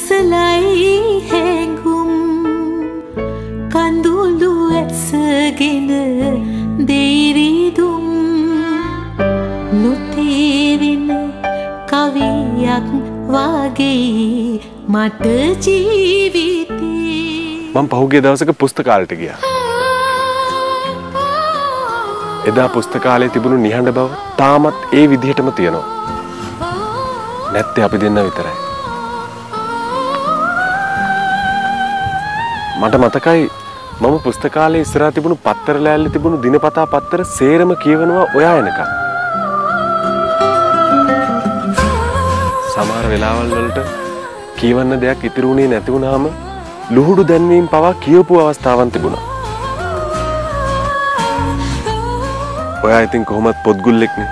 කුසලයි හැඟුම් කඳුළු ඇසගෙන දෙයිරිදුම් නොතේරෙන කවියක් වගේ මට ජීවිතේ. මම පහුගිය දවසක පුස්තකාලයට ගියා. එදා පුස්තකාලයේ තිබුණු නිහඬ බව තාමත් ඒ විදිහටම තියෙනවා. නැත්තේ අපි දෙන්න විතරයි. මට මතකයි මම පුස්තකාලයේ ඉස්සරහා තිබුණු පත්තර ලෑල්ලේ තිබුණු දිනපතා පත්තර සේරම කියවනවා ඔයා එනකම්. සමහර වෙලාවල් වලට කියවන්න දෙයක් ඉතිරි වුණේ නැති වුණාම ලුහුඩු දැන්වීම පවා කියවපු අවස්ථාවන් තිබුණා. ඔයා ඉතින් කොහොමත් පොත්ගුල්ලෙක්නේ.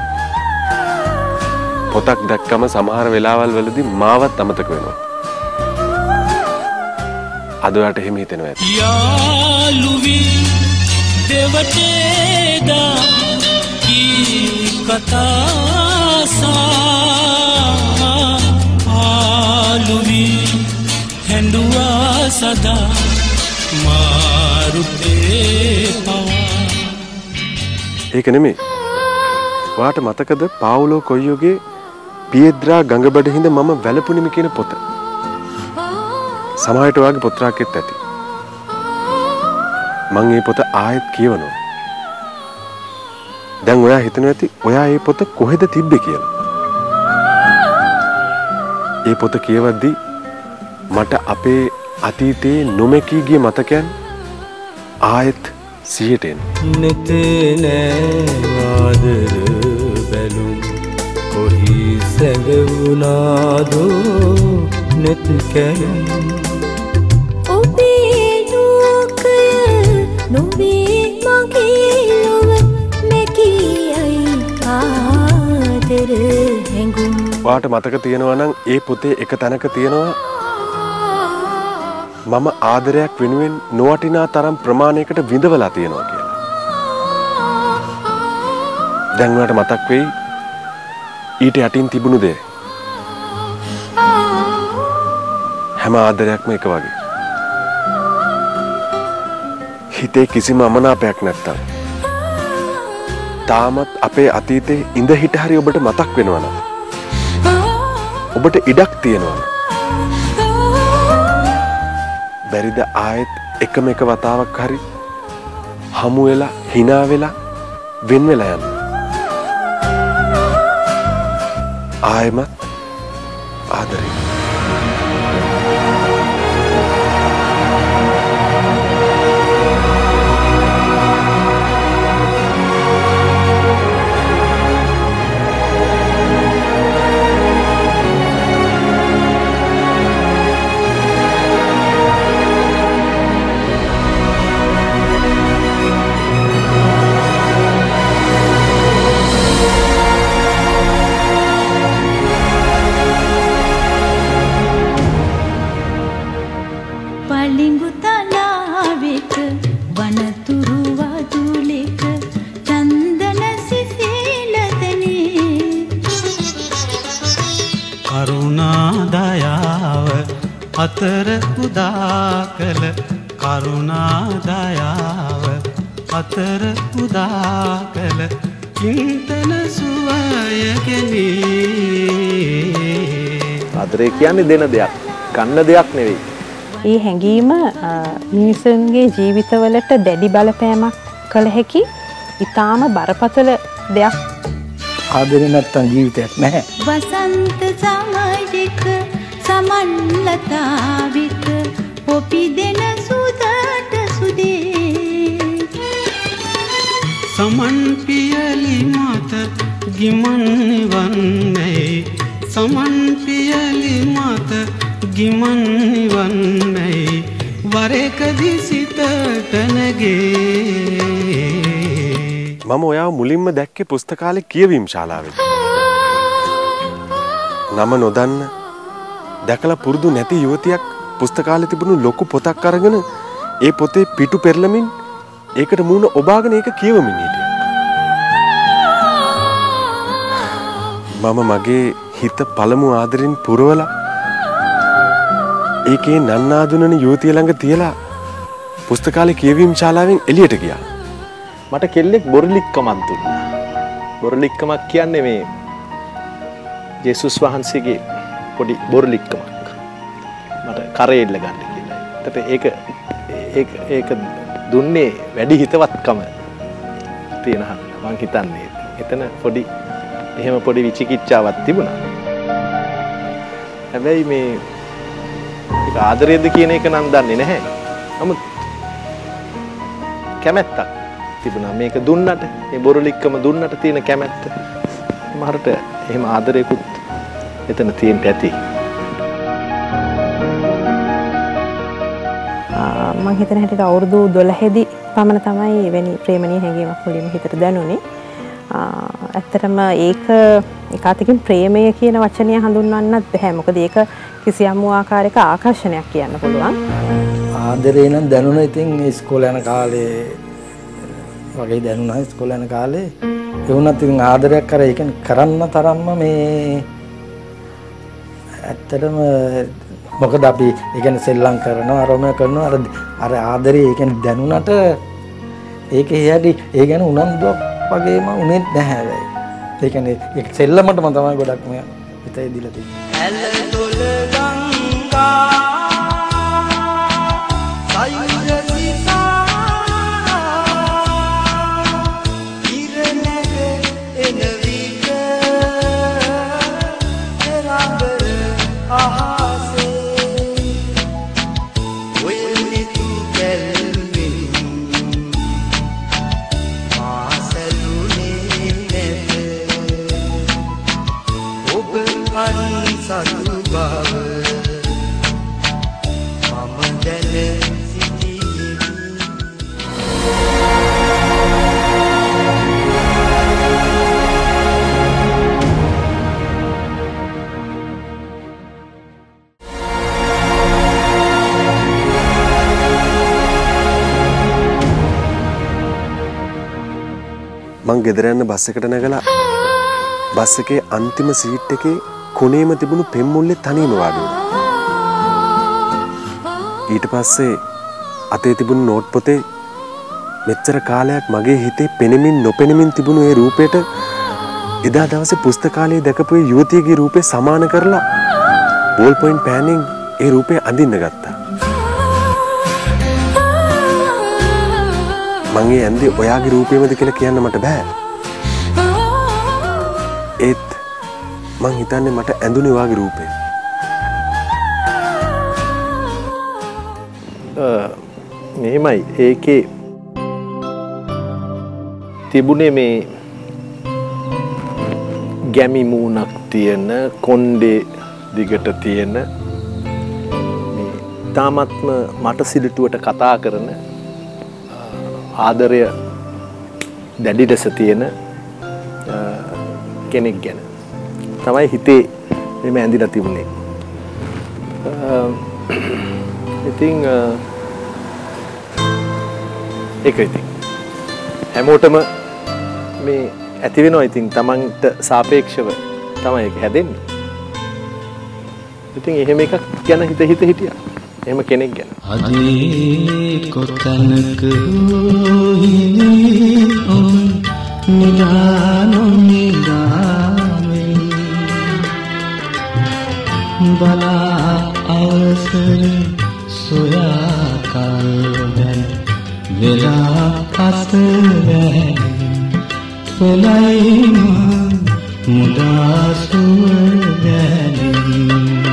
පොතක් දැක්කම සමහර වෙලාවල් වලදී මාවත් අමතක වෙනවා. අද ඔයාට එහෙම හිතෙනවා ඇති. යාළුවි දෙවටේදා කී කතාසා ආළුවි හැඬුවා සදා මාරුතේ පවා. ඒක නෙමෙයි. ඔයාට මතකද පාවුලෝ කොයියෝගේ පියෙද්රා ගඟබඩ හිඳ මම වැළපුණිමි කියන පොත? සමහරට ඔයාගේ පොත් රාක්කෙත් ඇති. මම මේ පොත ආයෙත් කියවනවා. දැන් ඔයා හිතනවා ඇති ඔයා මේ පොත කොහෙද තිබ්බේ කියලා. මේ පොත කියවද්දී මට අපේ අතීතයේ නොමැකී ගිය මතකයන් ආයෙත් සිහියට එනවා. නෙතේ නෑ ආදර බැලුම් කොහි සැඟවුණාදෝ නෙත කැලුම්. ඔබේ ලෝකය නොවේ මගේ ලොව මැකියයි ආදර හැඟුම්. ඔයාට මතක තියෙනවා නම් ඒ පොතේ එක තැනක තියෙනවා මම ආදරයක් වෙනුවෙන් නොවටිනා තරම් ප්‍රමාණයකට විඳවලා තියෙනවා කියලා. දැන් ඔයාට මතක් වෙයි ඊට යටින් තිබුණු දේ. හැම ආදරයක්ම එක වගේ. හිතේ කිසිම අමනාපයක් නැත්තම් තාමත් අපේ අතීතේ ඉඳ හිට හරි ඔබට මතක් වෙනවා නම් ඔබට ඉඩක් තියෙනවා නම් බැරිද ආයෙත් එකම එක වතාවක් හරි හමු වෙලා hina වෙලා වෙන් වෙලා යන්න. ආයෙමත් ආදරේ. අතර උදා කළ කරුණා දයාව අතර උදා කළ චින්තන සුවයගෙනී. ආදරය කියන්නේ දෙන දෙයක්, ගන්න දෙයක් නෙවෙයි. මේ හැඟීම මිනිසුන්ගේ ජීවිතවලට දැඩි බලපෑමක් කළ හැකි ඊටාම බරපතල දෙයක්. ආදරේ නැත්තම් ජීවිතයක් නැහැ. වසන්ත සමජික සමන්ලතාවික පොපි දෙන සුදට සුදේ. සමන් පියලි මත ගිමන් නිවන්නේ සමන් පියලි මත ගිමන් නිවන්නේ වරකදි සිතට නැගේ. මම ඔයාව මුලින්ම දැක්කේ පුස්තකාලේ කියවීම් ශාලාවේදී. නම නොදන්න දැකලා පුරුදු නැති යුවතියක් පුස්තකාලේ තිබුණු ලොකු පොතක් අරගෙන ඒ පොතේ පිටු පෙරලමින් ඒකට මූණ ඔබාගෙන ඒක කියවමින් හිටියා. මම මගේ හිත පළමු ආදරෙන් පුරවලා ඒකේ නන්නාඳුනන යුවතිය ළඟ තියලා පුස්තකාලේ කියවීම් ශාලාවෙන් එළියට ගියා. මට කෙල්ලෙක් බොරලික්කමක් දුන්නා. බොරලික්කමක් කියන්නේ මේ ජේසුස් වහන්සේගේ පොඩි බොරලික්කමක්. මට කරේ එල්ල ගන්න කියලා. ඒකට ඒක දුන්නේ වැඩි හිතවත්කම තියෙනවා මං හිතන්නේ. එතන එහෙම පොඩි විචිකිච්ඡාවක් තිබුණා. හැබැයි මේ ඒක ආදරයද කියන එක නම් දන්නේ නැහැ. නමුත් කැමැත්තක් තිබුණා මේක දුන්නට, මේ බොරලික්කම දුන්නට තියෙන කැමැත්ත. මහරට එහෙම ආදරයකුත් එතන තියෙන්න ඇති. මම හිතන හැටියට අවුරුදු 12 දී පමණ තමයි එවැනි ප්‍රේමණීය හැඟීමක් මුලින්ම හිතට දැනුනේ. ඇත්තටම ඒක එකwidehatකින් ප්‍රේමය කියන වචනය හඳුන්වන්නත් බෑ. මොකද ඒක කිසියම් ආකාරයක ආකර්ෂණයක් කියන්න පුළුවන්. ආදරේ නම් දැනුණා ඉතින් ඉස්කෝලේ යන කාලේ වගේ දැනුණා ඉස්කෝලේ යන කාලේ. ඒ වුණත් ඉතින් ආදරයක් කරා ඒ කියන්නේ කරන්න තරම්ම මේ ඇත්තටම මොකද අපි ඒ කියන්නේ සෙල්ලම් කරනවා අරම කරනවා අර ආදරේ ඒ කියන්නේ දැනුණට ඒක එයාට ඒ ගැන උනන්දුවක් වගේම උනේ නැහැ. ඒ කියන්නේ ඒක සෙල්ලමටම තමයි ගොඩක් මේ හිතේ දීලා තියෙන්නේ. මං ගෙදර යන බස් එකට නැගලා බස් එකේ අන්තිම සීට් එකේ කොනේම තිබුණු පෙම්මුල්ලේ තනියම වාඩි වුණා. ඊට පස්සේ අතේ තිබුණු නෝට් පොතේ මෙච්චර කාලයක් මගේ හිතේ පෙනෙමින් නොපෙනෙමින් තිබුණු ඒ රූපයට එදා දවසේ පුස්තකාලයේ දැකපු ඒ යුවතියගේ රූපේ සමාන කරලා බෝල් පොයින්ට් පෑනෙන් ඒ රූපේ අඳින්න ගත්තා. මං ඒ ඇන්දේ ඔයාගේ රූපේමද කියලා කියන්න මට බෑ. ඒත් මං හිතන්නේ මට ඇඳුනේ ඔයාගේ රූපේ. මෙහෙමයි ඒකේ තිබුණේ මේ ගැමි මූණක් තියෙන කොණ්ඩේ දිගට තියෙන මේ තාමත්ම මට සිලිටුවට කතා කරන ආදරය දැඩි ලෙස තියෙන කෙනෙක් ගැන තමයි හිතේ මෙහෙම ඇඳිලා තිබුණේ. ඉතින් ඒක ඉතින් හැමෝටම මේ ඇති වෙනවා. ඉතින් Tamanට සාපේක්ෂව තමයි ඒක හැදෙන්නේ. ඉතින් එහෙම එකක් ගැන හිත හිටියා. එහෙම කෙනෙක් ගැන. අදී කොතනක හිනේ ඔන් නිදාමෙන් බලා අවසර සොයා කල්දැන් වෙලා පසුවැ පොළයිම මුදා සුවැනින්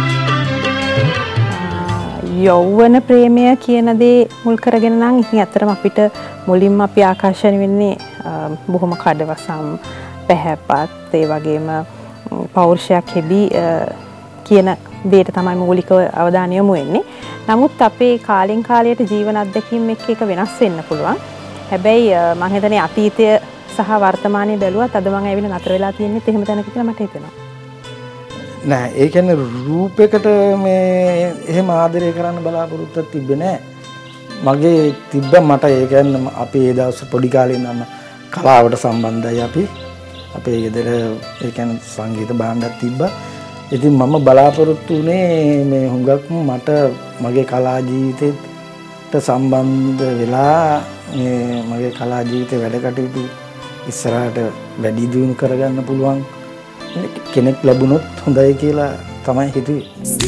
යෞවන ප්‍රේමය කියන දේ මුල් කරගෙන නම් ඉතින් ඇත්තටම අපිට මුලින්ම අපි ආකර්ෂණය වෙන්නේ බොහොම කඩවසම් පැහැපත් ඒ වගේම පෞරුෂයක් හෙබි කියන දෙයට තමයි මූලික අවධානය යොමු වෙන්නේ. නමුත් අපේ කාලෙන් කාලයට ජීවන අත්දැකීම් එක්ක එක වෙනස් වෙන්න පුළුවන්. හැබැයි මම හිතන්නේ අතීතය සහ වර්තමානයේ බැලුවත් අද මම ඇවිල්ලා නතර වෙලා තියෙන්නේ එහෙම තැනක කියලා මට හිතෙනවා. නෑ ඒ කියන්නේ රූපයකට මේ එහෙම ආදරය කරන්න බලාපොරොත්තුවක් තිබ්බේ නෑ. මගේ තිබ්බ මට ඒ කියන්නේ අපි ඒ දවස් පොඩි කාලේ ඉඳන්ම කලාවට සම්බන්ධයි අපි. අපේ ගෙදර ඒ කියන්නේ සංගීත භාණ්ඩයක් තිබ්බා. ඉතින් මම බලාපොරොත්තු වුණේ මේ හුඟක් මට මගේ කලා ජීවිතේට සම්බන්ධ වෙලා මේ මගේ කලා ජීවිතේ වැඩ කටයුතු ඉස්සරහට වැඩි දියුණු කරගන්න පුළුවන් කෙනෙක් ලැබුණොත් හොඳයි කියලා තමයි හිතුවේ.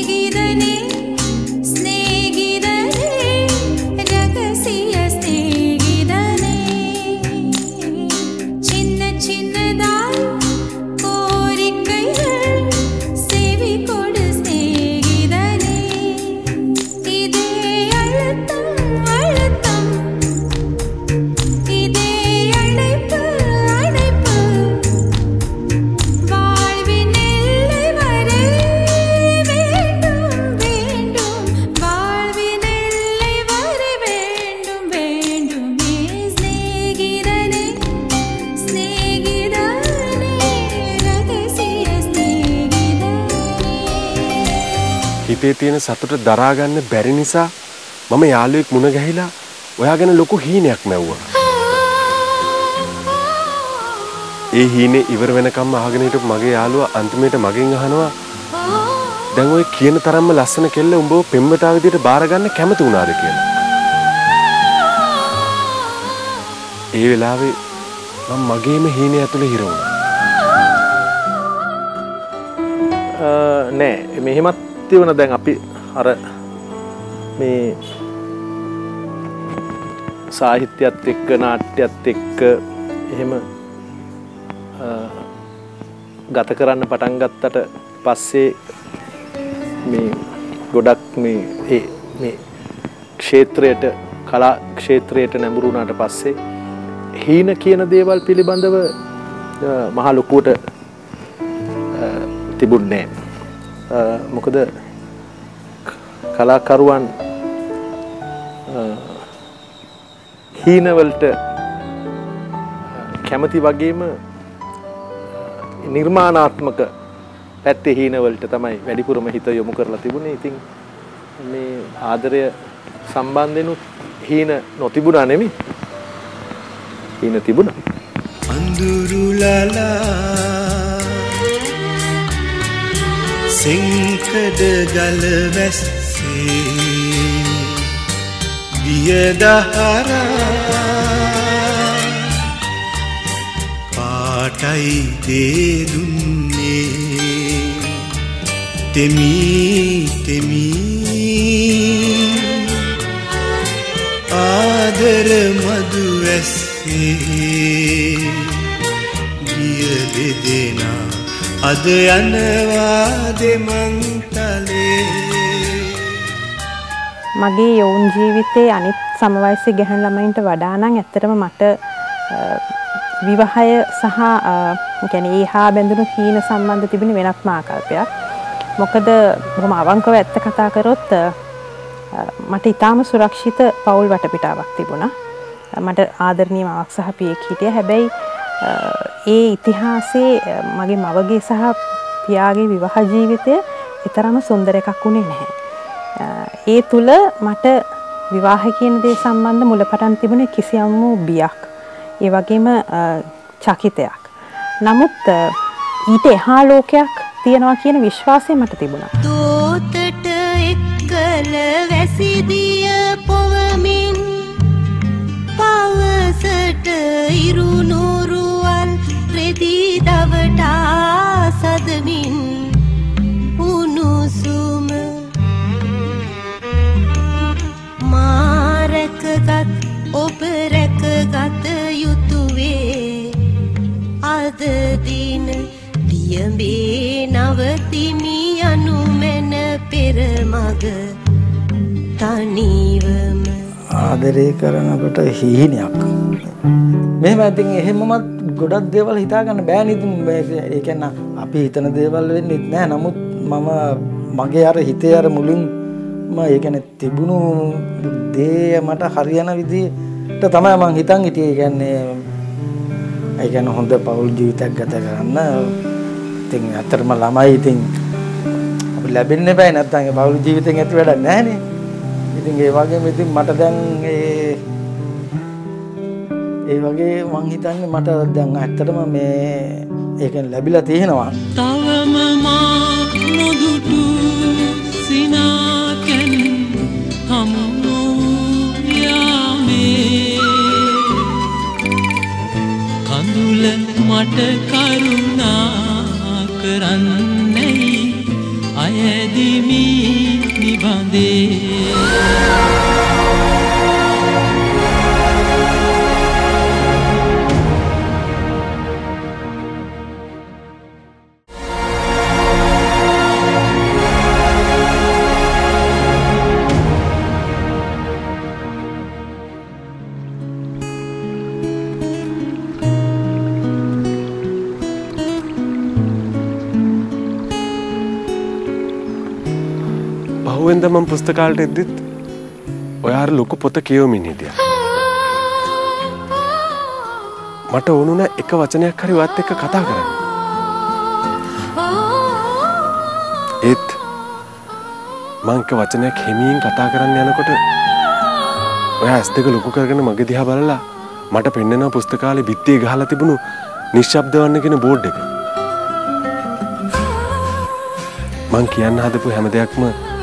හිතේ තියෙන සතුට දරා ගන්න බැරි නිසා මම යාළුවෙක් මුණ ගැහිලා ඔයා ගැන ලොකු හීනයක් මැව්වා. ඒ හීනේ ඉවර වෙනකම්ම අහගෙන හිටපු මගේ යාළුවා අන්තිමේට මගෙන් අහනවා දැන් ඔය කියන තරම්ම ලස්සන කෙල්ල උඹව පෙම්වතා විදියට බාර ගන්න කැමති වුණාද කියලා. ඒ වෙලාවේ මම මගේම හීනේ ඇතුලේ හිර වුණා. නෑ මෙහෙමත් තියුණ දැන් අපි අර මේ සාහිත්‍යයත් එක්ක නාට්‍යයත් එක්ක එහෙම ගත කරන්න පටන් ගත්තට පස්සේ මේ ගොඩක් මේ ක්ෂේත්‍රයට කලා ක්ෂේත්‍රයට නැඹුරු වුණාට පස්සේ හීන කියන දේවල් පිළිබඳව මහ ලොකුවට තිබුණේ මොකද කලාකරුවන් හීනවලට කැමති වගේම නිර්මාණාත්මක පැත්තේ හීනවලට තමයි වැඩිපුරම හිත යොමු කරලා තිබුණේ. ඉතින් මේ ආදරය සම්බන්ධෙනුත් හීන නොතිබුණා නෙමෙයි. හීන තිබුණා. අඳුරුලලා සිංකඩ ගල වැස්සේ වියදහරා පාටයි දේදුන්නේ තෙමි ආදර මදු වැස්සේ ගිය දෙදෙනා අද යනවා දෙමන්තලේ. මගේ යෝන් ජීවිතයේ අනිත් සමවයසී ගැහැණු ළමයින්ට වඩා නම් ඇත්තටම මට විවාහය සහ කියන්නේ ඒහා බැඳුණු හීන සම්බන්ධ තිබෙන වෙනත්ම ආකල්පයක්. මොකද බොහොම අවංකව ඇත්ත කතා කරොත් මට ඊටාම සුරක්ෂිත පෞල් වටපිටාවක් තිබුණා. මට ආදරණීය මවක් සහ පියෙක් හිටියා. හැබැයි ඒ ඉතිහාසයේ මගේ මවගේ සහ පියාගේ විවාහ ජීවිතය ඊතරම් සුන්දර එකක් වුණේ නැහැ. ඒ තුල මට විවාහ කියන දේ සම්බන්ධ මුලපටන් තිබුණේ කිසියම් වූ බියක්. ඒ වගේම චකිතයක්. නමුත් ඊට එහා ලෝකයක් තියෙනවා කියන විශ්වාසය මට තිබුණා. දෝතට එක්කල වැසිදිය පොවමින් පවසට ඉරුනුරුවල් රෙදි දවටා සදමින් උණුසුම මාරකගත් ඔබ රැකගත යුතුවේ අද දින දියඹේ නවතිමි අනුමැන පෙරමග තනිවම ආදරය කරනකොට හීනයක්. මෙහෙම ඉතින් එහෙමමත් ගොඩක් දේවල් හිතා ගන්න බෑ නේද? ඒ කියන්නේ අපි හිතන දේවල් වෙන්නේ නැහැ. නමුත් මම මගේ අර හිතේ අර මුලින්ම ඒ කියන්නේ තිබුණු දේ මට හරියන විදිහට තමයි මං හිතන් හිටියේ. ඒ කියන්නේ හොඳ පෞල් ජීවිතයක් ගත කරන්න. ඉතින් අතරම ළමයි ඉතින් අපි ලැබෙන්නේ බෑ නැත්නම් ඒ පෞල් ජීවිතෙන් ඇති වැඩක් නැහැ නේ. ඉතින් ඒ වගේම ඉතින් මට දැන් ඒ වගේ මං හිතන්නේ මට දැන් ඇත්තටම මේ ඒකෙන් ලැබිලා තියෙනවා. තවම මා නොදුටු සිනා කැන මට කරුණා කරන්නේ අයදිමි නිබඳේ බහුවෙන්ද මම පුස්තකාලට එද්දිත් ඔයා අර ලොකු පොත කියවමින් හිටියා. මට ඕනුන එක වචනයක් හරි ඔයත් එක්ක කතා කරන්න. ඒත් මං එක වචනයක් හිමින් කතා කරන්න යනකොට ඔයා ඇස් දෙක ලොකු කරගෙන මගේ දිහා බලලා මට පෙන්නනවා පුස්තකාලේ බිත්තියේ ගහලා තිබුණු නිශ්ශබ්ද වන්න කියන බෝඩ් එක. මං කියන්න හදපු හැම දෙයක්ම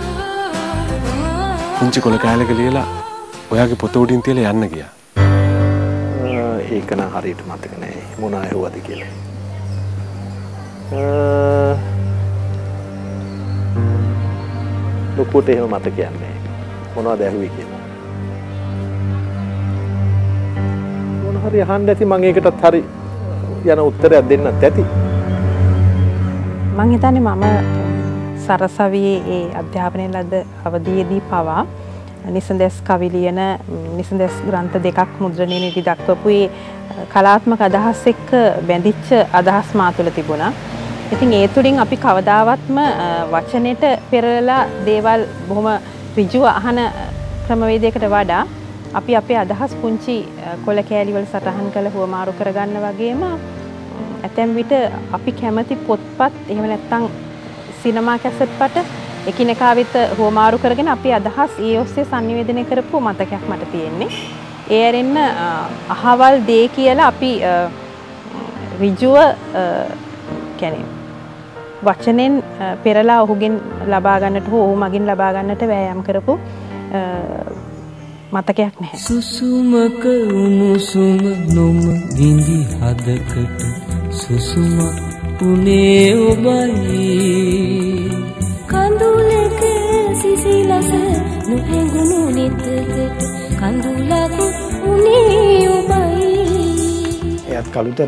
පුංචි කොල කෑල්ලක ලියලා ඔයාගේ පොත උඩින් තියලා යන්න ගියා. ඒක නම් හරියට මතක නෑ මොන අයවද කියලා. ලොකුට එහෙම මතකයක් නෑ. මොනවද ඇහුවේ කියලා. මොන හරි අහන්න ඇති මම ඒකටත් හරි යන උත්තරයක් දෙන්නත් ඇති. මං හිතන්නේ මම සරසවියේ ඒ අධ්‍යාපනය ලද අවධියේදී පවා නිසඳස් කවි ලියන නිසඳස් ග්‍රන්ථ දෙකක් මුද්‍රණය දක්වපු ඒ කලාත්මක අදහස් එක්ක බැඳිච්ච අදහස් මා තුළ තිබුණා. ඉතින් ඒ තුලින් අපි කවදාවත්ම වචනෙට පෙරලලා දේවල් බොහොම ඍජුව අහන ක්‍රමවේදයකට වඩා අපි අපේ අදහස් පුංචි කොළ කෑලි වල සටහන් කළ හුවමාරු කරගන්න වගේම ඇතැම් විට අපි කැමති පොත්පත් එහෙම නැත්නම් සිනමා කැසට් පට එකිනෙකා වෙත හුවමාරු කරගෙන අපි අදහස් ඒ ඔස්සේ සංනිවේදනය කරපු මතකයක් මට තියෙන්නේ. ඒ ඇරෙන්න අහවල් දේ කියලා අපි ඍජුව කියන්නේ වචනෙන් පෙරලා ඔහුගෙන් ලබා ගන්නට හෝ ඔහු මගින් ලබා ගන්නට වෑයම් කරපු මතකයක් නැහැ. සුසුමක උණුසුම නොම ගිඳි හදකට සුසුම උනේ ඔබයි කඳුලක සිසිලස නොහැඟුණු නෙතකට කඳුලක උනේ ඔබයි. එයත් කලුතර.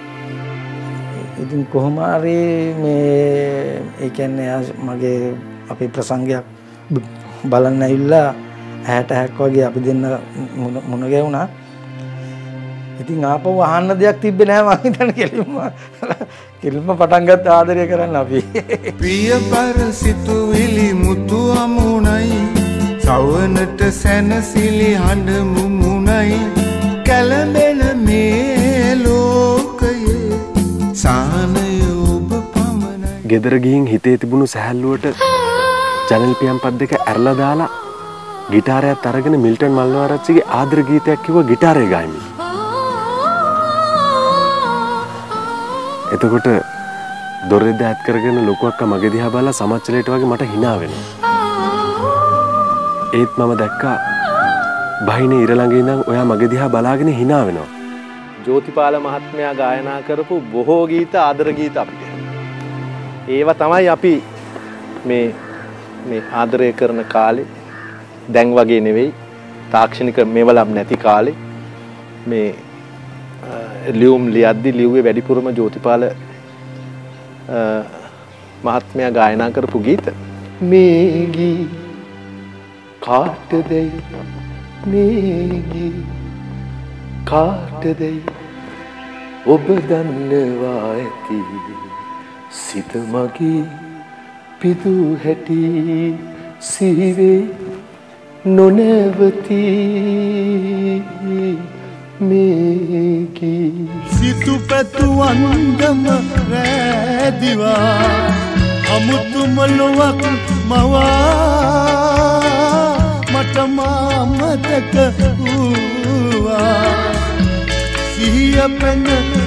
ඉතින් කොහොම හරි මේ ඒ කියන්නේ මගේ අපේ ප්‍රසංගයක් බලන්න ඇවිල්ලා 60ක් වගේ අපි දෙන්න මුණ ගැහුණා. ඉතින් ආපහු අහන්න දෙයක් තිබ්බේ නැහැ මම හිතන්නේ කෙලින්ම පටන් ගත්ත ආදරය කරන්න අපි. ප්‍රියපර සිතුවිලි මුතු අමුණයි සවනට සැනසිලි හඬ මුමුණයි කැළඹෙන මේ ලෝකයේ සානය ඔබ පමණයි. ගෙදර ගිහින් හිතේ තිබුණු සැහැල්ලුවට ජනල් පියම්පත් දෙක ඇරලා දාලා ගිටාරයත් අරගෙන මිල්ටන් මල්නවාරච්චිගේ ආදර ගීතයක් කිව්වා ගිටාරේ ගායමි. එතකොට දොරෙද්ද ඈත් කරගෙන ලොකු අක්කා මගේ දිහා බලලා සමච්චලයට වගේ මට hina වෙනවා. ඒත් මම දැක්කා බහිනේ ඉර ළඟ ඉඳන් ඔයා මගේ දිහා බලාගෙන hina වෙනවා. ජෝතිපාල මහත්මයා ගායනා කරපු බොහෝ ගීත ආදර ගීත අපිට. ඒවා තමයි අපි මේ ආදරය කරන කාලේ දැන් වගේ නෙවෙයි තාක්ෂණික මෙවලම් නැති කාලේ මේ ලියුම් ලියද්දි ලිව්වේ වැඩිපුරම ජෝතිපාල මහත්මයා ගායනා කරපු ගීත. මේ ගී කාටදයි මේ ගී කාටදයි ඔබ දන්නවා ඇති සිත මගේ පිදු හැටි සිහිවේ නොනැවති මේකී සිතු පැතු අන්දම රැදිවා අමුතු මොලොවක් මවා මට මතක වූවා සිහිය පැන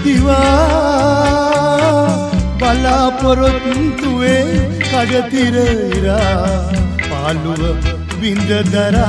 දිවා බලාපොරොත්තුවේ කඩතිර ඉරා පාළුව විඳදරා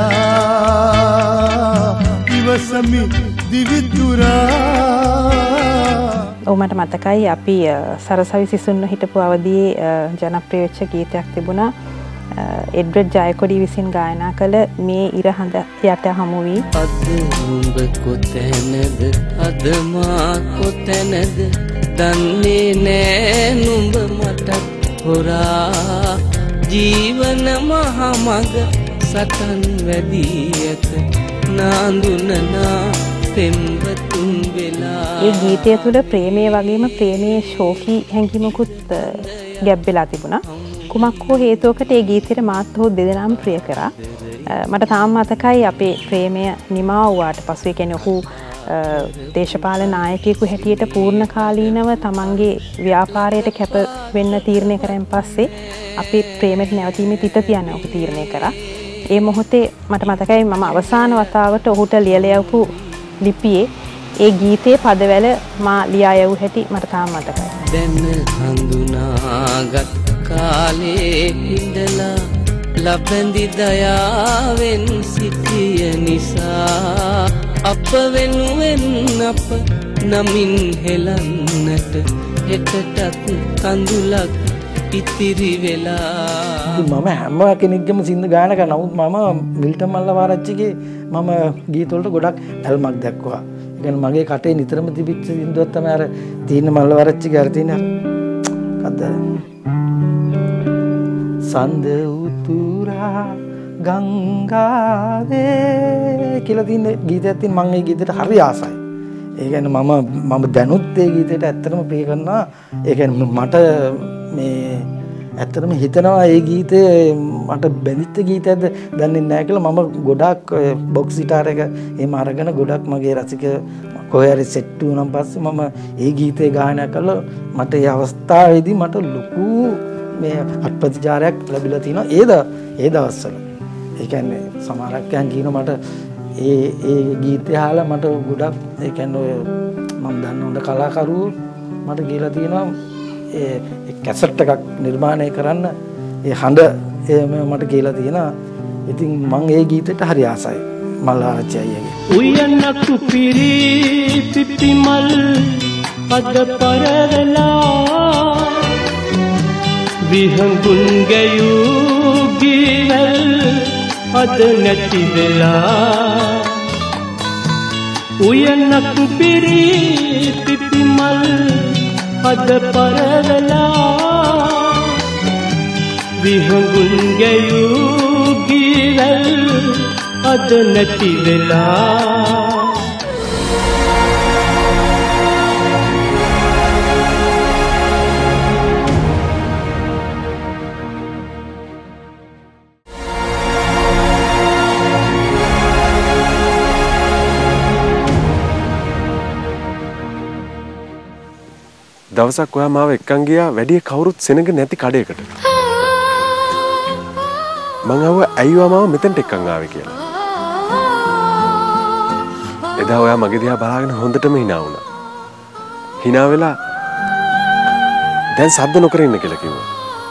ඉවසමි දිවිතුරා ඔව් මට මතකයි අපි සරසවි සිසුන්ව හිටපු අවදියේ ජනප්‍රිය වෙච්ච ගීතයක් තිබුණා එඩ්වඩ් ජයකොඩි විසින් ගායනා කළ මේ ඉර හඳ යට හමු වී අද නුඹ කොතැනද අද මා කොතැනද දන්නේ නෑ නුඹ මට හොරා ජීවන මහමග සටන් වැඩී ඇත නාඳුනනා පෙම්වතුන් වෙලා ඒ ගීතය තුළ ප්‍රේමය වගේම ප්‍රේමයේ ශෝකී හැඟීමකුත් ගැබ් වෙලා තිබුණා. කුමක් හෝ හේතුවකට ඒ ගීතයට මාත් හෝ දෙදෙනාම ප්‍රිය කරා. මට තාම මතකයි අපේ ප්‍රේමය නිමා වුණාට පස්සේ කියන්නේ ඔහු දේශපාලන නායකයෙකු හැටියට පූර්ණ කාලීනව තමන්ගේ ව්‍යාපාරයට කැප වෙන්න තීරණය කරන් පස්සේ අපේ ප්‍රේමෙට නැවතීමේ තිත තියන්න ඔහු තීරණය කරා. ඒ මොහොතේ මට මතකයි මම අවසාන වතාවට ඔහුට ලියලා යවපු ලිපියේ ඒ ගීතයේ පදවැල මා ලියා යවු හැටි මට තාම මතකයි. දැන් හඳුනාගත් කාලේ ඉඳලා ලබඳි දයාවෙන් සිටිය නිසා අප වෙනුවෙන් අප නමින් හෙලන්නට හෙටටත් කඳුලක් ඉතිරි වෙලා මම හැම කෙනෙක්ගේම සින්දු ගායන කරනවා. නමුත් මම මිල්ටන් මල්ලවාරච්චිගේ මම ගීත වලට ගොඩක් ඇල්මක් දැක්වුවා. ඒ කියන්නේ මගේ කටේ නිතරම තිබිච්ච සින්දුවක් තමයි අර තීන මල්ලවාරච්චිගේ අර තියෙන කද්ද සඳ උතුරා ගංගාවේ කියලා තියෙන ගීතයක් තියෙන මම ඒ ගීතයට හරි ආසයි. ඒ කියන්නේ මම දැනුත් ඒ ගීතයට ඇත්තටම ප්‍රිය කරනවා. ඒ කියන්නේ මට මේ ඇත්තටම හිතනවා ඒ ගීතේ මට බැඳිච්ච ගීතයක්ද දන්නේ නැහැ කියලා. මම ගොඩක් බොක්ස් ගිටාර එක එහෙම අරගෙන ගොඩක් මගේ රසික කොහේ හරි සෙට් වුණාන් පස්සේ මම ඒ ගීතේ ගායනා කළා. මට ඒ අවස්ථාවේදී මට ලොකු මේ අත්ප්‍රතිචාරයක් ලැබිලා තිනවා ඒ දවස්වල. ඒ කියන්නේ සමහරක් කියනවා මට ඒ ගීතය අහලා මට ගොඩක් ඒ කියන්නේ මම දන්න හොඳ කලාකරුවෝ මට කියලා තියෙනවා ඒ කැසට් එකක් නිර්මාණය කරන්න ඒ හඬ මට කියලා තියෙනවා. ඉතින් මම ඒ ගීතයට හරි ආසයි. මල්ලාරච්චි අයියගේ. උයනක් පිරි පිපි මල් අද පරවලා විහඟුන් ගයූ ගිවල් අද නැති වෙලා උයනක් පිරි පිපි මල් අද පරවලා විහඟුන් ගයූ ගිවල් අද නැති වෙලා දවසක් ඔයා මාව එක්කන් ගියා වැඩි කවුරුත් සෙනග නැති කඩේකට. මං ආවා ඇයිවා මාව මෙතෙන්ට එක්කන් ආවේ කියලා. එදා ඔයා මගේ දිහා බලාගෙන හොඳටම hina වුණා. hina වෙලා දැන් සද්ද නොකර ඉන්න කියලා කිව්වා.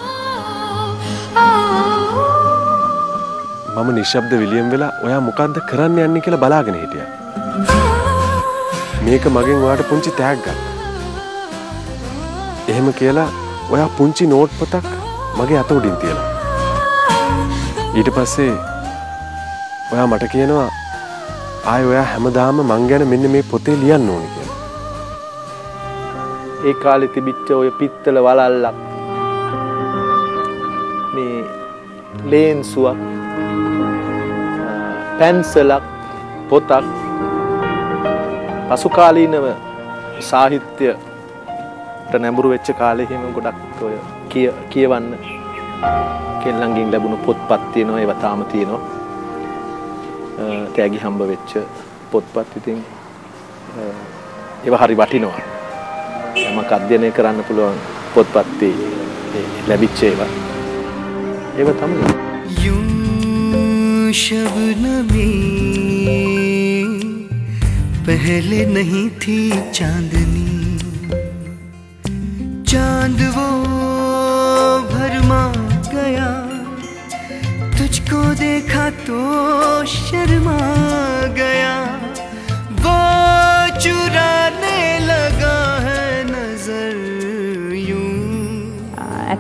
මම නිශ්ශබ්ද විලියම් වෙලා ඔයා මොකද්ද කරන්න යන්නේ කියලා බලාගෙන හිටියා. මේක මගෙන් ඔයාට පුංචි තෑග්ගක්. එහෙම කියලා ඔයා පුංචි නෝට් පොතක් මගේ අත උඩින් තියලා. ඊට පස්සේ ඔයා මට කියනවා ආයෙ ඔයා හැමදාම මං ගැන මෙන්න මේ පොතේ ලියන්න ඕනේ කියලා. ඒ කාලේ තිබිච්ච ඔය පිත්තල වලල්ලක් මේ ලේන්සුවක් පැන්සලක් පොතක් පසු කාලීනව සාහිත්‍ය නැඹුරු වෙච්ච කාලේ හිම ගොඩක් ඔය කියවන්න කෙල්ලන්ගෙන් ලැබුණු පොත්පත් තියෙනවා ඒවා තාම තියෙනවා තෑගි හම්බ වෙච්ච පොත්පත් ඉතින් ඒවා හරි වටිනවා යමක් අධ්‍යයනය කරන්න පුළුවන් පොත්පත් ලැබිච්ච ඒවා තමයි यूं शबनमी पहले नहीं थी चांदनी चांद वो भरमा गया तुझको देखा तो शर्मा गया वो चुराने लगा है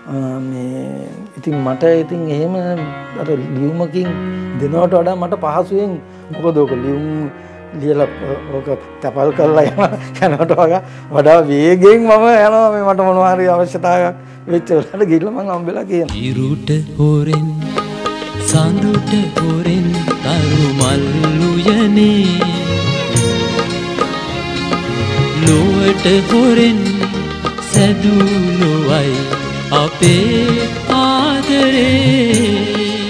මේ ඉතින් මට ඉතින් එහෙම අර ලියුමකින් දෙනවට වඩා මට පහසුවෙන් මොකද ඔක ලියුම් ලියලා ඔක තැපල් කරලා යනවට වඩා වේගෙන් මම යනවා මේ මට මොනවා හරි අවශ්‍යතාවයක් වෙච්ච වෙලාවට ගිහලා මම හම්බෙලා කියනවා. ඉරුට හොරෙන් සඳුට හොරෙන් තරු මල් උයනේ ලොවට හොරෙන් සැදුලොවයි අපේ ආදරේ.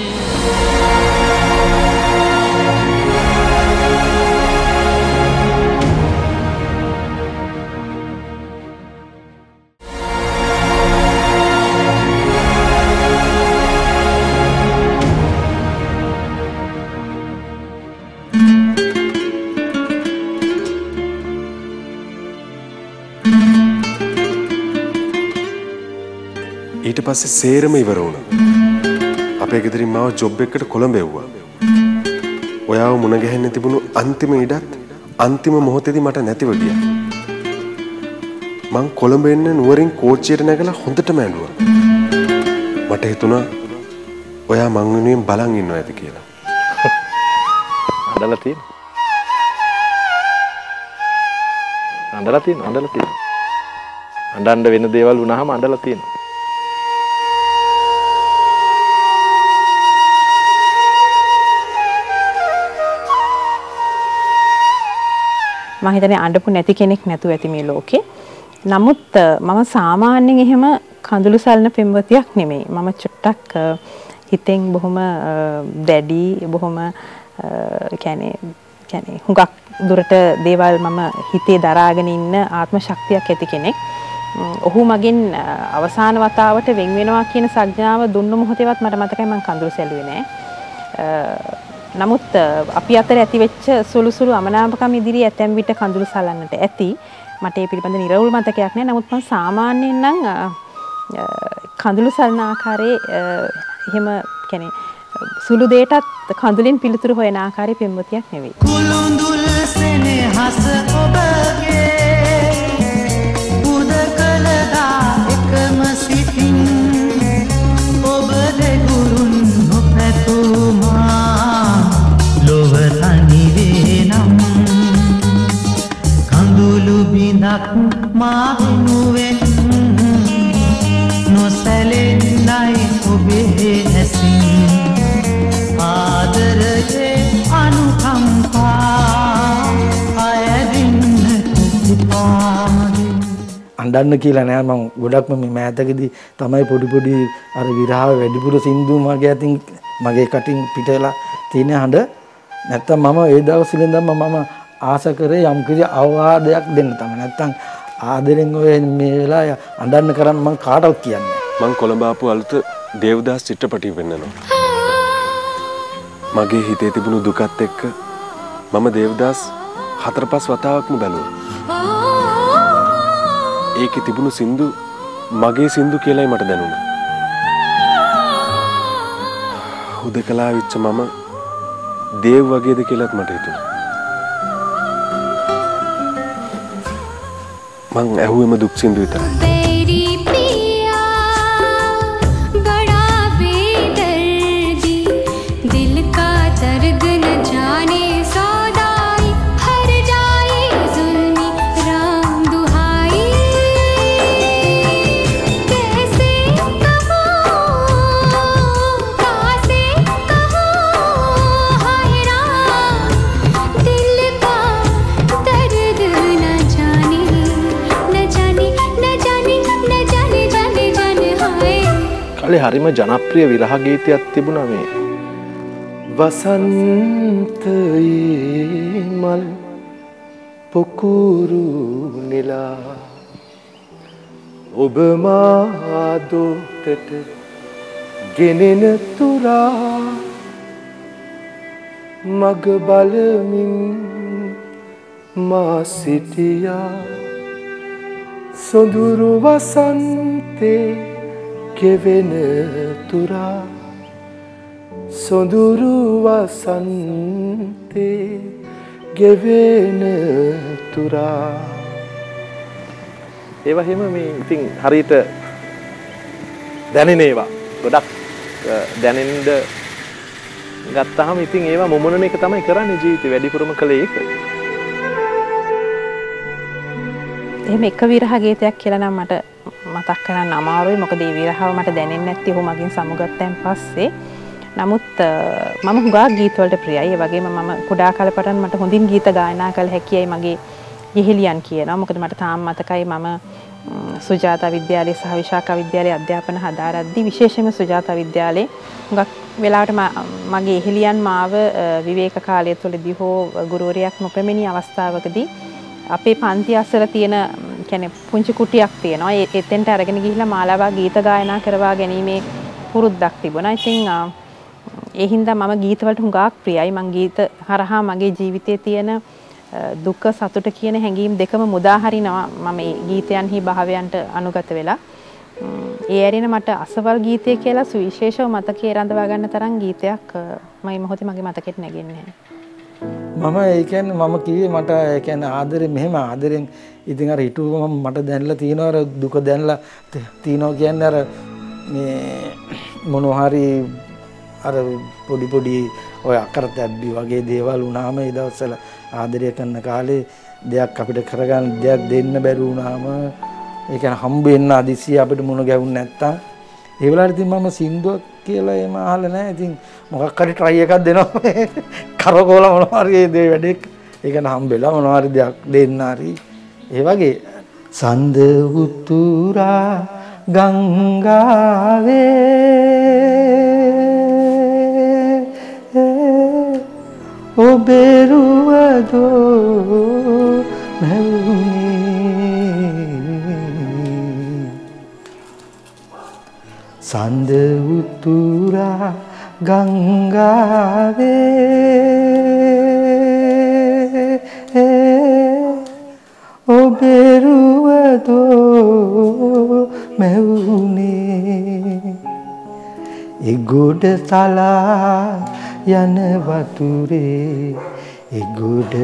ඊට පස්සේ සේරම ඉවර වුණා. අපේ ගෙදරින් මාව ජොබ් එකකට කොළඹ එව්වා. ඔයාව මුණ ගැහෙන්න තිබුණු අන්තිම ඉඩත් අන්තිම මොහොතේදී මට නැතිව ගියා. මං කොළඹ එන්න නුවරින් කෝච්චියට නැගලා හොඳටම ඇඬුවා. මට හිතුණා ඔයා මං වෙනුවෙන් බලන් ඉන්නවා ඇති කියලා. අඬලා තියෙනවා. අඬන්න වෙන දේවල් වුණාම අඬලා තියෙනවා. මම හිතන්නේ අඬපු නැති කෙනෙක් නැතුව ඇති මේ ලෝකේ. නමුත් මම සාමාන්‍යයෙන් එහෙම කඳුළු සල්න පෙම්වතියක් නෙමෙයි. මම චුට්ටක් හිතෙන් බොහොම දැඩි බොහොම කියන්නේ හුඟක් දුරට දේවල් මම හිතේ දරාගෙන ඉන්න ආත්ම ශක්තියක් ඇති කෙනෙක්. ඔහු මගෙන් අවසාන වතාවට වෙන් වෙනවා කියන සංඥාව දුන්න මොහොතේවත් මට මතකයි මම කඳුළු සැලුවේ නෑ. නමුත් අපි අතර ඇති වෙච්ච සුළු සුළු අමනාපකම් ඉදිරියේ ඇතැම් විට කඳුළු සලන්නට ඇති. මට ඒ පිළිබඳ නිරවුල් මතකයක් නෑ. නමුත් මම සාමාන්‍යයෙන් නම් කඳුළු සලන ආකාරයේ එහෙම කියන්නේ සුළු දෙයටත් කඳුලින් පිළිතුරු හොයන ආකාරයේ පෙම්වතියක් නෙවෙයි. කුළුඳුල් සෙනෙහස ඔබගේ උදකලදා එකම සිතින් ඔබ දෙගුරුන් නොපැතුමා ලොව තනිවේ නම් කඳුළු බිඳක් මා වෙනුවෙන් නොසැලෙන්නයි ඔබේ ඇසින් ආදරයේ අනුකම්පා අයදින්නට සිතාදී. අඬන්න කියලා නෑ මම ගොඩක්ම මේ මෑතකදී තමයි පොඩි අර විරහව වැඩිපුර සින්දු මගේ අතින් මගේ කටින් පිටලා තියෙන හඬ. නැත්තම් මම ඒ දවස් ඉඳන්ම මම ආස කරේ යම් කිසි අවවාදයක් දෙන්න තමයි. නැත්තම් ආදරෙන් ඔය මේ වෙලාවේ අඬන්න කරන්න මම කාටවත් කියන්නේ නෑ. මං කොළඹ ආපු අලුත දේවදාස් චිත්‍රපටිය වෙන්නනවා. මගේ හිතේ තිබුණු දුකත් එක්ක මම දේවදාස් 4-5 වතාවක්ම බැලුවා. ඒකේ තිබුණු සින්දු මගේ සින්දු කියලායි මට දැනුණා. හුදකලා වෙච්ච මම දේව් වගේද කියලාත් මට හිතුණා. මං ඇහුවෙම දුක් සින්දු විතරයි. හරිම ජනප්‍රිය විරහ ගීතයක් තිබුණා මේ වසන්තයේ මල් පොකුරු නෙලා ඔබ මා දොටට ගෙනෙන තුරා මග බලමින් මා සිටියා සොඳුරු වසන්තේ ගෙවෙන තුරා සොඳුරු වසන්තේ ගෙවෙන තුරා. ඒවා හැම මේ ඉතින් හරියට දැනෙන ඒවා ගොඩක් දැනෙන්න ගත්තාම ඉතින් ඒවා මොමනන එක තමයි කරන්නේ ජීවිතේ වැඩිපුරම කළේ ඒක. එහෙම එක විරහ ගීතයක් කියලා නම් මට මතක් කරන්න අමාරුයි. මොකද මේ විරහව මට දැනෙන්නේ නැති ඔහු මගෙන් සමුගත්තෙන් පස්සේ. නමුත් මම හුඟා ගීත වලට ප්‍රියයි. ඒ වගේම මම කුඩා කාලේ පටන් මට හොඳින් ගීත ගායනා කළ හැකියයි මගේ යෙහෙලියන් කියනවා. මොකද මට තාම මතකයි මම සුජාතා විද්‍යාලයේ සහ විශාඛා විද්‍යාලයේ අධ්‍යාපන හදාරද්දී විශේෂයෙන්ම සුජාතා විද්‍යාලයේ හුඟක් වෙලාවට මගේ යෙහෙලියන් මාව විවේක කාලය තුළදී හෝ ගුරුවරයෙක් නොපැමිණි අවස්ථාවකදී අපේ පන්ති අසල තියෙන කියන්නේ පුංචි කුටියක් තියෙනවා. එතෙන්ට අරගෙන ගිහිල්ලා මාලාවා ගීත ගායනා කරවා ගැනීමේ පුරුද්දක් තිබුණා. ඉතින් ඒ හින්දා මම ගීත වලට හුඟක් ප්‍රියයි. මං ගීත හරහා මගේ ජීවිතයේ තියෙන දුක සතුට කියන හැඟීම් දෙකම මුදා හරිනවා මම මේ ගීතයන්හි භාවයන්ට අනුගත වෙලා. ඒ ඇරෙන මට අසවල් ගීතය කියලා සුවිශේෂව මතකයේ රඳවා ගන්න තරම් ගීතයක් මම මොහොතේ මගේ මතකෙට නැගෙන්නේ නැහැ. මම ඒ කියන්නේ මම කිව්වේ මට ඒ කියන්නේ ආදරේ මෙහෙම ආදරෙන් ඉතින් අර හිතුව මට දැනලා තියෙනවා අර දුක දැනලා තියෙනවා කියන්නේ අර මේ මොනවා හරි අර පොඩි ඔය අකරතැබ්බි වගේ දේවල් වුණාම ඒ දවස්වල ආදරය කරන කාලේ දෙයක් අපිට කරගන්න දෙයක් දෙන්න බැරි වුණාම ඒ කියන්නේ හම්බ වෙන්න අදිසිය අපිට මුණ ගැහුන්නේ නැත්තම් ඒ වෙලාවට ඉතින් මම සින්දුවක් කියලා එහෙම අහලා නැහැ. ඉතින් මොකක් හරි try එකක් දෙනවා. කරකෝල මොනවා හරි ඒ දේ වැඩේ ඒක නම් හම්බෙලා මොනවා හරි දෙයක් දෙන්න හරි ඒ වගේ සඳ උතුරා ගංගාවේ ඔබේ රුවදෝ මැවුනේ සඳ උතුරා ගංගාවේ ඔබේ රුවදෝ මැවුනේ එගොඩ තලා යන වතුරේ එගොඩ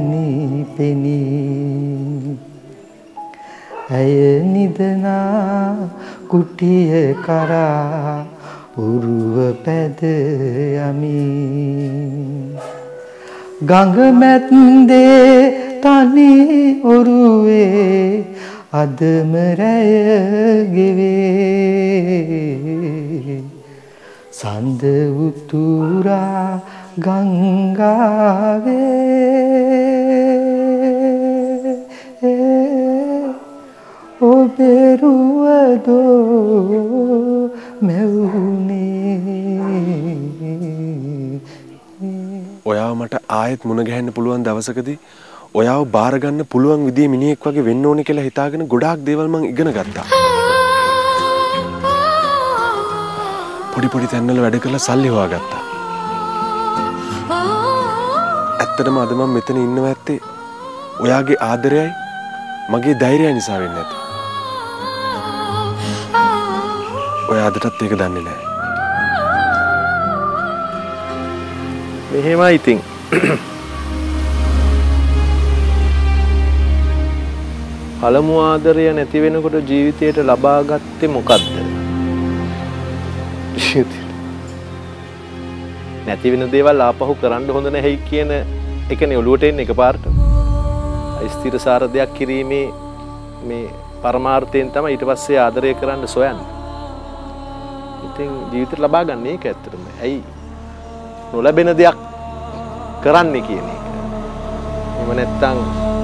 පෙනී ඇය නිදනා කුටිය කරා උරුව පැද යමි ගඟ මැද්දේ තනි ඔරුවේ අදම රැය ගෙවේ සඳ උතුරා ගංගාවේ ඔබේ රුවදෝ මැවුනේ. ඔයාව මට ආයෙත් මුණ ගැහෙන්න පුළුවන් දවසකදී ඔයාව බාර ගන්න පුළුවන් විදිහේ මිනිහෙක් වගේ වෙන්න ඕනේ කියලා හිතාගෙන ගොඩාක් දේවල් මම ඉගෙන ගත්තා. පොඩි තැන්වල වැඩ කරලා සල්ලි හොයාගත්තා. ඇත්තටම අද මම මෙතන ඉන්නවා ඇත්තේ ඔයාගේ ආදරයයි මගේ ධෛර්යය නිසා වෙන්නේ නැති. ඔයා අදටත් ඒක දන්නේ නැහැ. මෙහෙමයි ඉතින්. පළමු ආදරය නැති වෙනකොට ජීවිතයට ලබාගත්තේ මොකද්ද? නැති වෙන දේවල් ආපහු කරන්න හොඳ නැහැ කියන එකනේ ඔළුවට එන්නේ එකපාරට. ස්ථිරසාර දෙයක් කිරීමේ මේ පරමාර්ථයෙන් තමයි ඊට පස්සේ ආදරය කරන්න සොයන්නේ. ඉතින් ජීවිතේ ලබා ගන්න එක ඇත්තටම. ඇයි නොලැබෙන දෙයක් කරන්නේ කියන එක. එහෙම නැත්තම්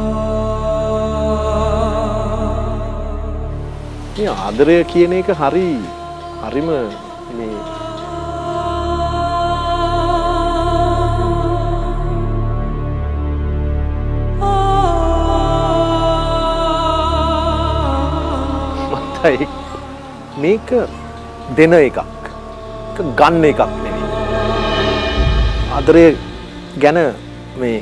මේ ආදරය කියන එක හරිම මේ මේක දෙන එකක් ගන්න එකක් නෙවෙයි. ආදරය ගැන මේ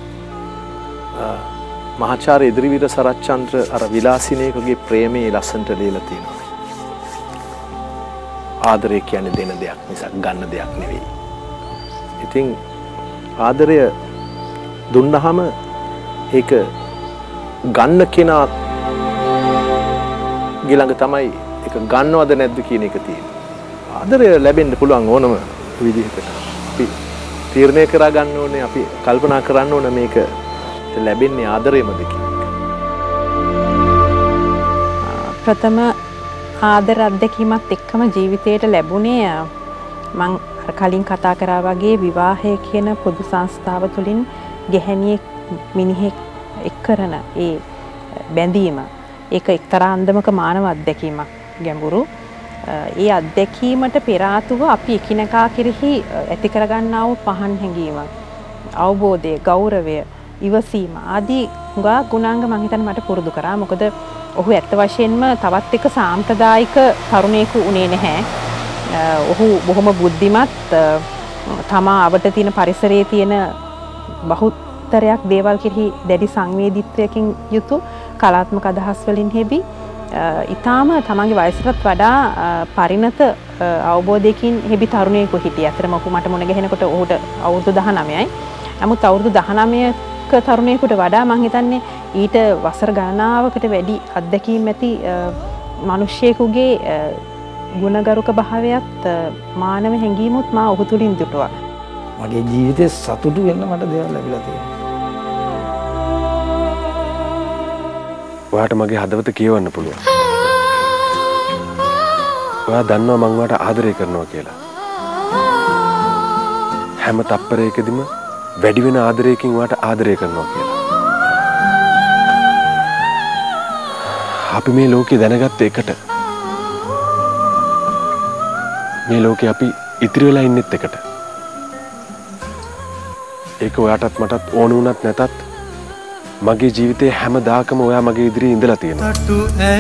මහාචාර්ය ඉදිරිවීර සරච්චන්ද්‍ර අර විලාසිනේකගේ ප්‍රේමයේ ලස්සනට ලියලා තියෙනවා. ආදරය කියන්නේ දෙන දෙයක් මිසක් ගන්න දෙයක් නෙවෙයි. ඉතින් ආදරය දුන්නහම ඒක ගන්න කෙනා ඊළඟ තමයි ඒක ඒක ගන්නවද නැද්ද කියන එක තියෙනවා. ආදරය ලැබෙන්න පුළුවන් ඕනම විදිහකට. අපි තීරණය කරා ගන්න ඕනේ, අපි කල්පනා කරන්න ඕනේ මේක ලැබෙන්නේ ආදරයමද කියන එක. ප්‍රථම ආදර අත්දැකීමත් එක්කම ජීවිතයට ලැබුණේ මං කලින් කතා කරා වගේ විවාහය කියන පොදු සංස්ථාව තුළින් ගැහැණියෙක් මිනිහෙක් එක් කරන ඒ බැඳීම. ඒක එක්තරා අන්දමක මානව අත්දැකීමක් ගැඹුරු. ඒ අත්දැකීමට පෙර ආතුව අපි එකිනෙකා කෙරෙහි ඇති කරගන්නා වූ පහන් හැඟීම, අවබෝධය, ගෞරවය, ඉවසීම ආදී හුඟා ගුණාංග මං හිතන්නේ මට පුරුදු කරා. මොකද ඔහු ඇත්ත වශයෙන්ම තවත් එක සාම්ප්‍රදායික තරුණයෙකු උනේ නැහැ. ඔහු බොහොම බුද්ධිමත්, තමා අවට තියෙන පරිසරයේ තියෙන බහුතරයක් දේවල් කෙරෙහි දැඩි සංවේදීත්වයකින් යුතු කලාත්මක අදහස් වලින් හෙබි ඊටාම තමන්ගේ වයසටත් වඩා පරිණත අවබෝධයකින් හෙබි තරුණයෙකු හිටියා. අතරම ඔහු මට මුණ ගැහෙනකොට ඔහුට අවුරුදු 19යි. නමුත් අවුරුදු 19ක තරුණයෙකුට වඩා මම හිතන්නේ ඊට වසර ගණනාවකට වැඩි අත්දැකීම් ඇති මිනිහෙකුගේ ගුණගරුක භාවයත් මානව හැඟීමුත් මා ඔහු තුලින් දුටුවා. මගේ ජීවිතේ සතුටු වෙන්න මට දේවල් ලැබිලා තියෙනවා. ඔයාට මගේ හදවත කියවන්න පුළුවන්. ඔයා දන්නවා මං ඔයාට ආදරය කරනවා කියලා. හැම තප්පරයකදීම වැඩි වෙන ආදරයකින් ඔයාට ආදරය කරනවා කියලා. අපි මේ ලෝකේ දැනගත්ත එකට. මේ ලෝකේ අපි ඉතිරි වෙලා ඉන්නෙත් එකට. ඒක ඔයාටත් මටත් ඕන වුණත් නැතත් මගේ ජීවිතේ හැමදාකම ඔයා මගේ ඉදිරියේ ඉඳලා තියෙනවා. තටු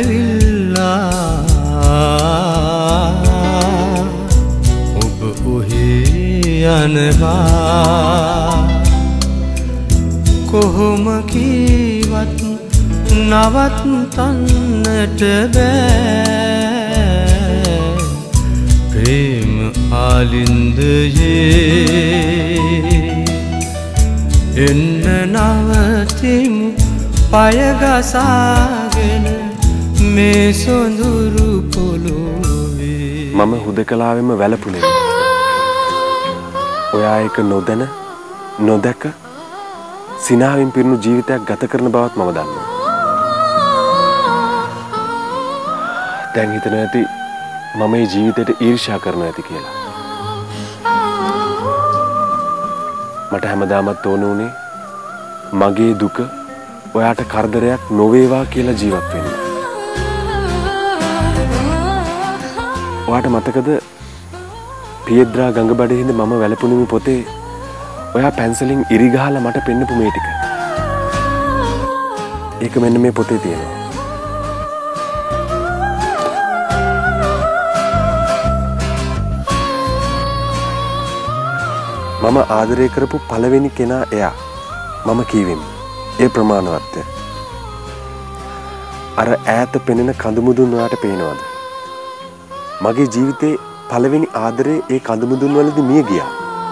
ඇවිල්ලා ඔබ ඔහේ යනවා කොහොම කීවත් නවත්තන්නට බෑ ප්‍රේම ආලින්දයේ එන්න නවතිමු පයගසාගෙන මේ සොඳුරු පොළොවේ. මම හුදකලාවෙම වැළපුණේ. ඔයා ඒක නොදැන නොදැක සිනාවෙන් පිරුණු ජීවිතයක් ගත කරන බවත් මම දන්නවා. දැන් හිතන ඇති මම මේ ජීවිතයට ඊර්ෂ්‍යා කරනවා ඇති කියලා. මට හැමදාමත් ඕන උනේ මගේ දුක ඔයාට කරදරයක් නොවේවා කියලා ජීවත් වෙන්න. ඔයාට මතකද පියද්‍රා ගඟබඩේ හිඳ මම වැළපුණුමි පොතේ ඔයා පැන්සලින් ඉරි ගහලා මට පෙන්නපු මේ ටික. ඒක මෙන්න මේ පොතේ තියෙනවා. මම ආදරය කරපු පළවෙනි කෙනා එයා. මම කීවෙමි. ඒ ප්‍රමාණවත්ය. අර ඈත පෙනෙන කඳුමුදුන් ඔයාට පේනවද? මගේ ජීවිතේ පළවෙනි ආදරේ ඒ කඳුමුදුන් වලදී මිය ගියා.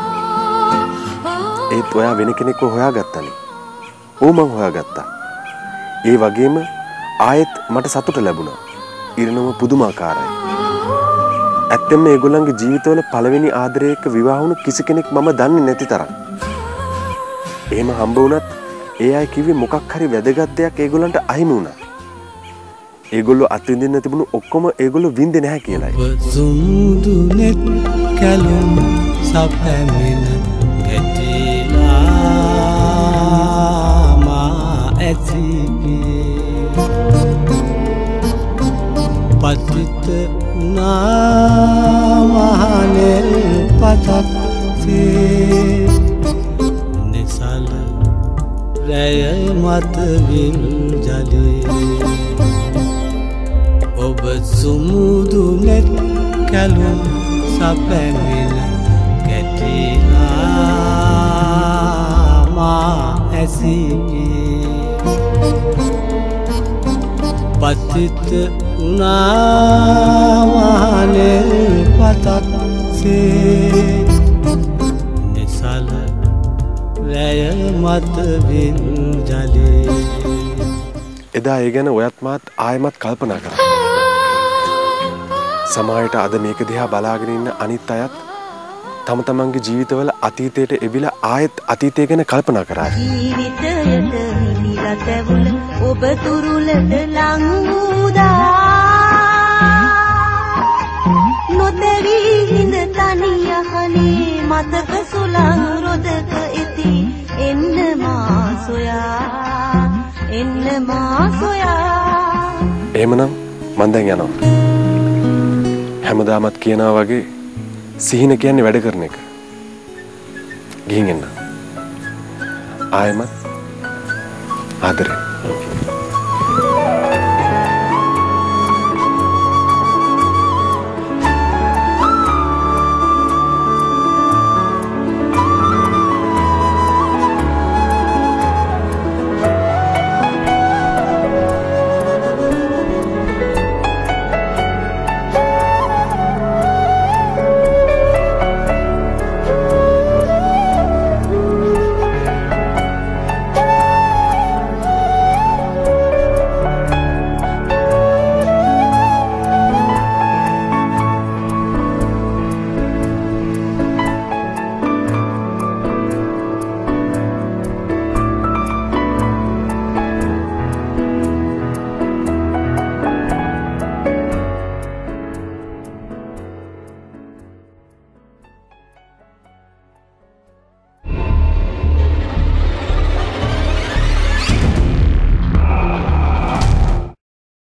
ඒත් ඔයා වෙන කෙනෙක්ව හොයාගත්තනේ. මම හොයාගත්තා. ඒ වගේම ආයෙත් මට සතුට ලැබුණා. ඉරණම පුදුමාකාරයි. ඇත්තෙන්ම ඒගොල්ලන්ගේ ජීවිතවල පළවෙනි ආදරයක විවාහ වුණු කිසි කෙනෙක් මම දන්නේ නැති තරම්. එහෙම හම්බ වුණත් ඒ අය කිව්වේ මොකක් හරි වැදගත් දෙයක් ඒගොල්ලන්ට අහිමි වුණා. ඒගොල්ලෝ අත්විඳින්න තිබුණු ඔක්කොම ඒගොල්ලෝ විඳින්නේ නැහැ කියලායි. සුමුදුනෙත් කැලුම් සපැමින ගැටිලා මා ඇතිපේ පතිත නාමහනෙල් පතක්සේ නිසල රැය මත විල් ජලේ ඔබ සුමුදුනෙත් කැලුම් සපැමින ගැටිලා මා ඇසිපේ පතිත නාමහනෙල් පතක්සේ නිසල රැය මත විල් ජලේ. එදා ඒ ගැන ඔයත් මාත් ආයෙමත් කල්පනා කරා. සමාජයට අද මේක දිහා බලාගෙන ඉන්න අනිත් අයත් තම තමන්ගේ ජීවිතවල අතීතයට එවිලා ආයෙත් අතීතය ගැන කල්පනා කරා. ජීවිතයට හිමිලා තැවුල ඔබ තුරුලට ලං වූදා නොදෙවි හිඳ තනියහනේ මතක සුළං රොදක ඉති එන්න මා සොයා එහෙමනම් මං දැන් යනවා. හැමදාමත් කියනවා වගේ සිහින කියන්නේ වැඩ කරන එක. ගිහින් එන්න. ආයෙමත් ආදරේ.